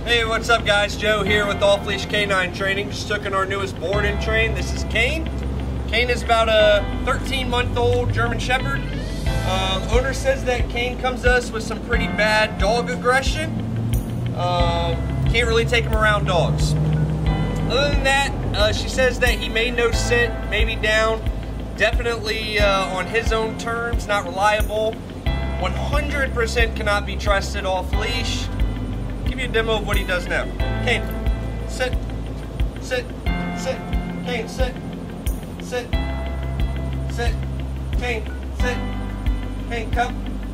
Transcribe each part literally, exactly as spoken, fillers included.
Hey, what's up guys? Joe here with Off Leash Canine Training. Just took in our newest board and train. This is Kane. Kane is about a thirteen month old German Shepherd. Um, owner says that Kane comes to us with some pretty bad dog aggression. Um, can't really take him around dogs. Other than that, uh, she says that he may no sit, maybe down. Definitely uh, on his own terms, not reliable. one hundred percent cannot be trusted off leash. Give you a demo of what he does now. Kane, sit, sit, sit. Kane, sit, sit, sit. Kane, sit. Kane, come,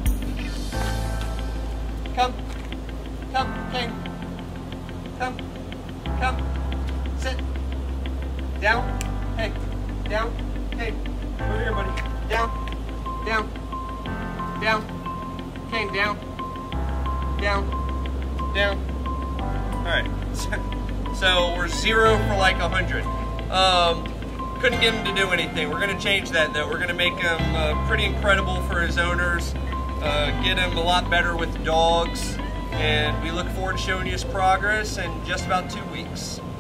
come, come. Kane, come, come. Sit, down. Hey, down. Hey, over here, buddy. Down, down, down. Kane, down, down. Down. Alright, so we're zero for like a hundred. Um, couldn't get him to do anything. We're going to change that though. We're going to make him uh, pretty incredible for his owners, uh, get him a lot better with dogs, and we look forward to showing you his progress in just about two weeks.